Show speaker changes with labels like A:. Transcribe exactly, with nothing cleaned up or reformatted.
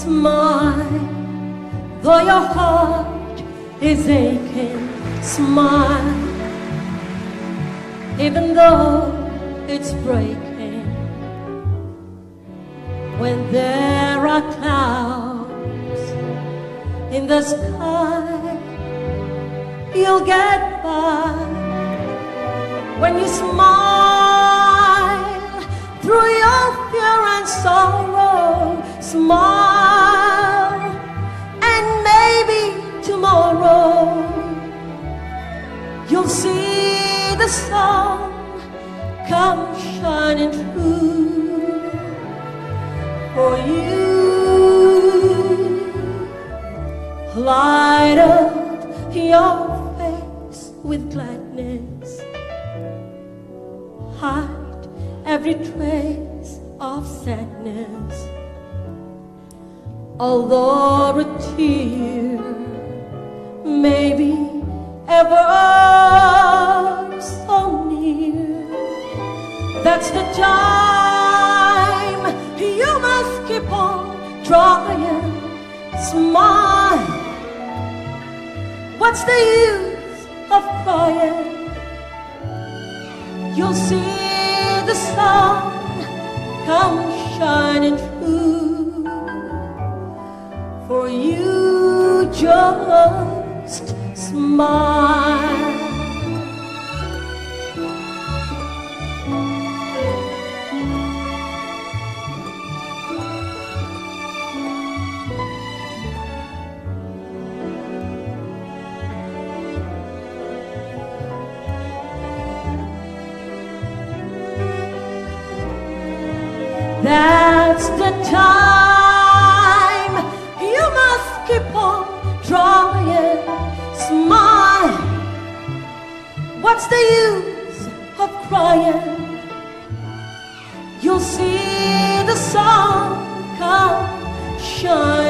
A: Smile, though your heart is aching. Smile, even though it's breaking. When there are clouds in the sky, you'll get by. When you smile through your fear and sorrow, smile, and maybe tomorrow you'll see the sun come shining through for you. Light up your face with gladness, hide every trace of sadness. Although a tear may be ever so near, that's the time you must keep on trying. Smile, what's the use of crying? You'll see the sun come shining through for you. Just smile. That's the time you must keep on trying. Smile, what's the use of crying? You'll see the sun come shine